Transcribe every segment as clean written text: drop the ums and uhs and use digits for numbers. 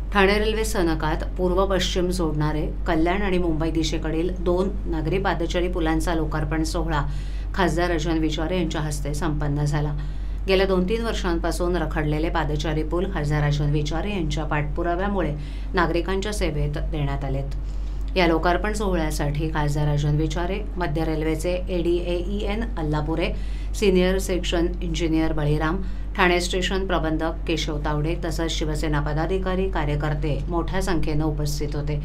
Thane railway स्थानकात पूर्व पश्चिम जोडणारे कल्याण आणि मुंबई दिशेकडील 2 नागरी पादचारी पुलांचा लोकार्पण सोहळा खासदार राजन विचारे यांच्या हस्ते संपन्न झाला। गेल्या 2-3 वर्षांपासून रखडलेले पादचारी पूल खासदार राजन विचारे यांच्या पाठपुराव्यामुळे नागरिकांच्या सेवेत देण्यात आलेत। या लोकार्पण सोहळ्यासाठी खासदार राजन विचारे, मध्य रेल्वेचे ADAEN Allapure, senior section engineer Baliram, Thane station प्रबंधक केशव तावडे तसंच शिवसेना पदाधिकारी कार्यकर्ते मोठ्या संख्येने उपस्थित होते।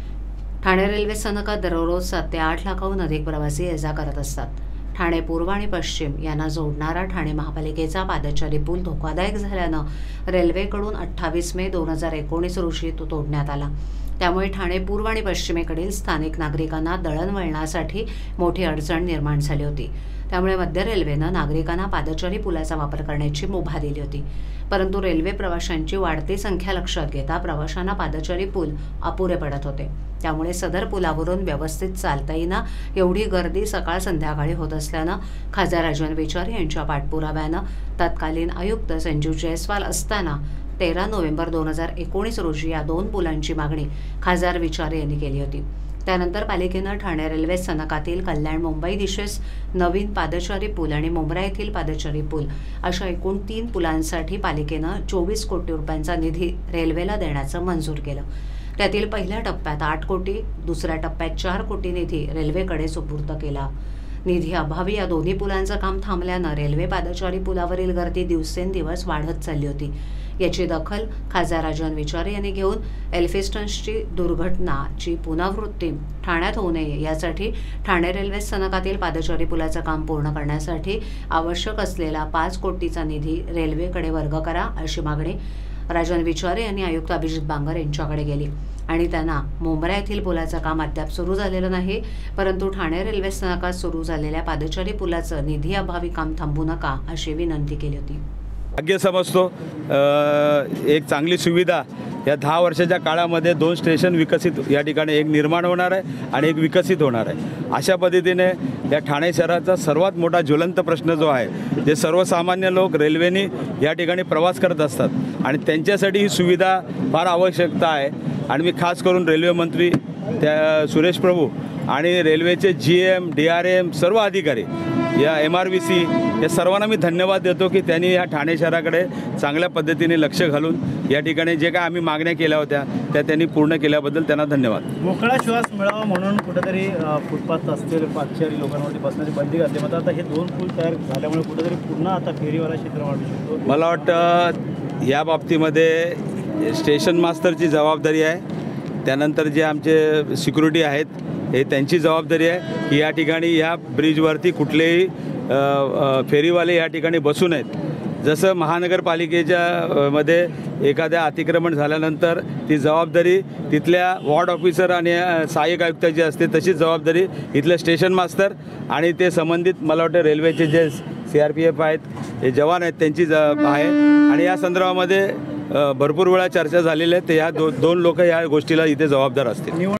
ठाणे रेल्वे स्थानकात दररोज 7 ते 8 लाखाहून अधिक प्रवासी ये-जा करत असतात। ठाणे पूर्व आणि पश्चिम यांना जोडणारा ठाणे महापालिकेचा पादचारी पूल धोकादायक झाल्यानं रेल्वेकडून 28 मे 2019 रोजी तो तोडण्यात आला। त्यामुळे ठाणे पूर्व आणि पश्चिमेकडील स्थानिक नागरिकांना दळणवळणासाठी मोठी अडचण निर्माण झाली होती। त्यामुळे मध्य रेल्वेनं नागरिकांना पादचारी पुलाचा वापर करण्याची मुभा दिली होती। परंतु रेल्वे प्रवाशांची वाढती संख्या लक्षात घेता प्रवाशांना पादचारी पूल अपुरे पडत होते। त्यामुळे सदर पुलावरून व्यवस्थित चालता येईना एवढी गर्दी सकाळ संध्याकाळी होत असल्यानं खासदार राजन विचारे यांच्या पाठपुराव्यानं तत्कालीन आयुक्त संजीव जयस्वाल असताना 13 नोव्हेंबर 2019 रोजी या 2 पुलांची मागणी खासदार विचारे यांनी केली होती। त्यानंतर पालिकेनं ठाणे रेल्वे स्थानकातील कल्याण मुंबई दिशेस नवीन पादचारी पूल आणि मुंब्रा येथील पादचारी पूल अशा एकूण 3 पुलांसाठी पालिकेनं 24 कोटी रुपयांचा निधी रेल्वेला देण्याचं मंजूर केलं। त्यातील पहिल्या टप्प्यात 8 कोटी, दुसऱ्या टप्प्यात 4 कोटी निधी रेल्वेकडे सुपूर्द केला। निधी अभावी या दोन्ही पुलांचं काम थांबल्यानं रेल्वे पादचारी पुलावरील गर्दी दिवसेंदिवस वाढत चालली होती। याची दखल खासदार राजन विचारे यांनी घेऊन एल्फिस्टनची दुर्घटनाची पुनरावृत्ती ठाण्यात होऊ नये यासाठी ठाणे रेल्वे स्थानकातील पादचारी पुलाचं काम पूर्ण करण्यासाठी आवश्यक असलेला 5 कोटीचा निधी रेल्वेकडे वर्ग करा अशी मागणी राजन विचारे यांनी आयुक्त अभिजित बांगर यांच्याकडे गेली आणि त्यांना मुंब्रा येथील पुलाचं काम अद्याप सुरू झालेलं नाही, परंतु ठाणे रेल्वे स्थानकात सुरू झालेल्या पादचारी पुलाचं निधी अभावी काम थांबवू नका अशी विनंती केली होती। भाग्य समजतो एक चांगली सुविधा या 10 वर्षाच्या काळामध्ये 2 स्टेशन विकसित या ठिकाणी एक निर्माण होणार आहे आणि एक विकसित होणार आहे। अशा पद्धतीने या ठाणे शहराचा सर्वात मोठा ज्वलंत प्रश्न जो आहे, जे सर्वसामान्य लोक रेल्वेने या ठिकाणी प्रवास करत असतात आणि त्यांच्यासाठी ही सुविधा फार आवश्यकता आहे। आणि मी खास करून रेल्वे मंत्री त्या सुरेश प्रभू आणि रेल्वेचे GM, DRM सर्व अधिकारी या MRVC या सर्वांना मी धन्यवाद देतो की त्यांनी या ठाणे शहराकडे चांगल्या पद्धतीने लक्ष घालून या ठिकाणी जे काय आम्ही मागण्या केल्या होत्या त्या त्यांनी पूर्ण केल्याबद्दल त्यांना धन्यवाद। मोकळा श्वास मिळावा म्हणून कुठेतरी फुटपाथ असलेले पादचारी लोकांवरती बसण्याची बंदी घातली, मात्र आता हे 2 पूल तयार झाल्यामुळे कुठेतरी पुन्हा आता फेरीवाला क्षेत्र वाढू शकतो। मला वाटतं या बाबतीमध्ये स्टेशन मास्टरची जबाबदारी आहे, त्यानंतर जे आमचे सिक्युरिटी आहेत हे त्यांची जबाबदारी आहे की या ठिकाणी या ब्रिजवरती कुठलेही फेरीवाले या ठिकाणी बसू नयेत। जसं महानगरपालिकेच्या मध्ये एखाद्या अतिक्रमण झाल्यानंतर ती जबाबदारी तिथल्या वॉर्ड ऑफिसर आणि सहाय्यक आयुक्ताची असते, तशीच जबाबदारी इथले स्टेशन मास्टर आणि ते संबंधित मला वाटतं रेल्वेचे जे CRPF आहेत, हे जवान आहेत, त्यांची आहे। आणि या संदर्भामध्ये भरपूर वेळा चर्चा झालेली आहे, ते या 2 लोक या गोष्टीला इथे जबाबदार असतील।